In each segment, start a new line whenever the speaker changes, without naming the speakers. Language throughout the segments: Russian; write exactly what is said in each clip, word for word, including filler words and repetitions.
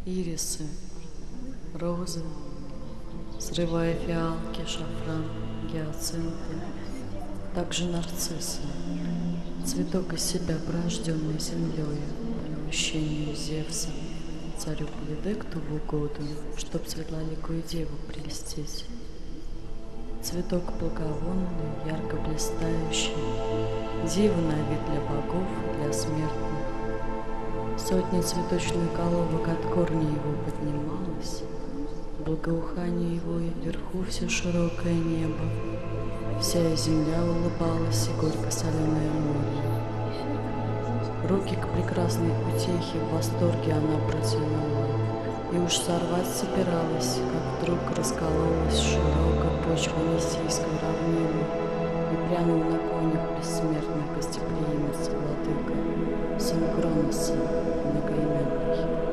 Ирисы, розы, срывая фиалки, шафран, гиацинты, также нарциссы, цветок из себя, порожденный землей, по наущению Зевса, царю Полидекту в угоду, чтоб светлоликую деву прельстить. Цветок благовонный, ярко блистающий, диву на вид для богов и для смертных. Сотни цветочных головок от корня его поднималась, благоухание его и вверху все широкое небо, вся земля улыбалась и горько-соленое море. Руки к прекрасной утехе в восторге она протянула, и уж сорвать собиралась, как вдруг раскололась широкая почва Нисийской равнины, и прянул на конях бессмертный гостеприимец владыка, сын Кроноса, многоименный.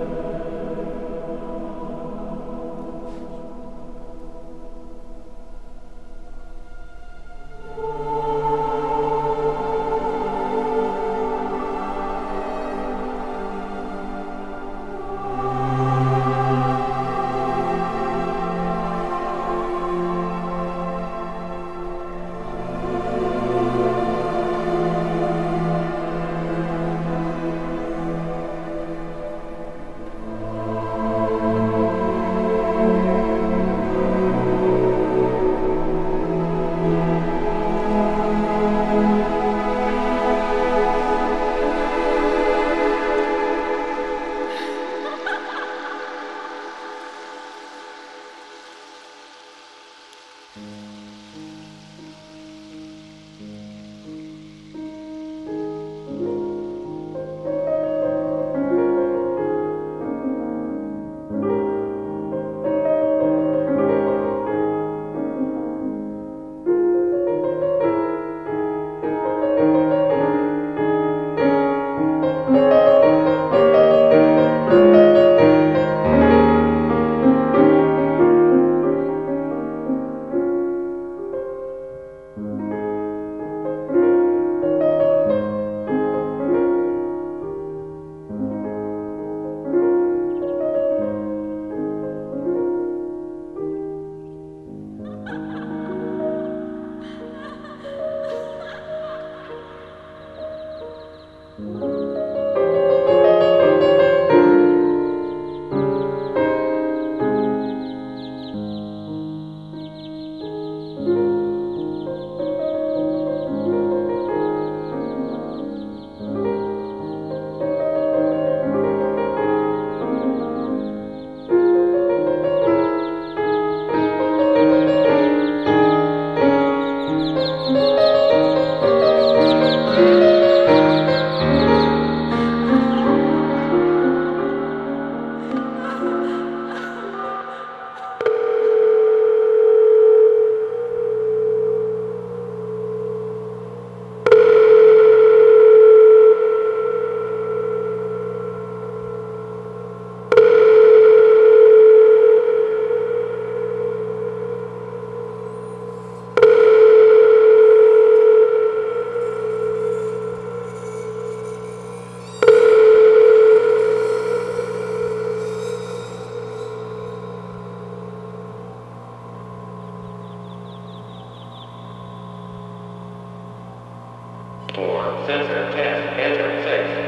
Sensor test enter six.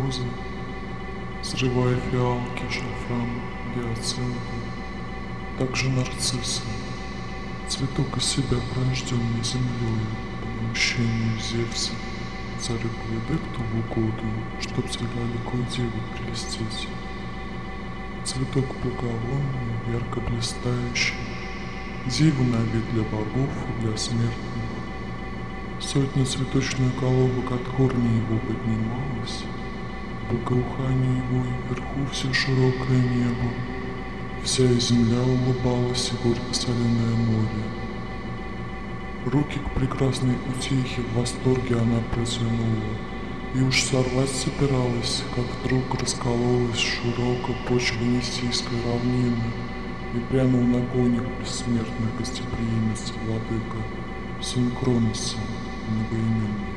розы, срывая фиалки, шафран, гиацинты, также нарциссы, цветок из себя, порожденный землей, по наущению Зевса, царю Полидекту в угоду, чтоб светлоликой девы прелестить. Цветок благовонный, ярко блистающий, диву на вид для богов и для смертных. Сотня цветочных головок от корня его поднималась, в благоухании его и вверху все широкое небо, вся земля улыбалась и горько-соленое море. Руки к прекрасной утехе в восторге она протянула, и уж сорвать собиралась, как вдруг раскололась широко почва Нисийской равнины, и прянул на коник бессмертный гостеприимец владыка, сын Кроноса, многоименный.